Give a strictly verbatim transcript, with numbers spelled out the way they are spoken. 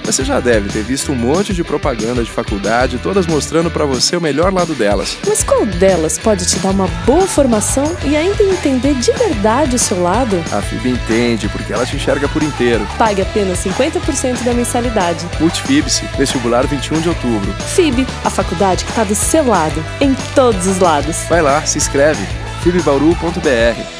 Mas você já deve ter visto um monte de propaganda de faculdade, todas mostrando pra você o melhor lado delas. Mas qual delas pode te dar uma boa formação e ainda entender de verdade o seu lado? A F I B entende, porque ela te enxerga por inteiro. Pague apenas cinquenta por cento da mensalidade. Multifib-se, vestibular vinte e um de outubro. F I B, a faculdade que está do seu lado, em todos os lados. Vai lá, se inscreve, fib bauru ponto br.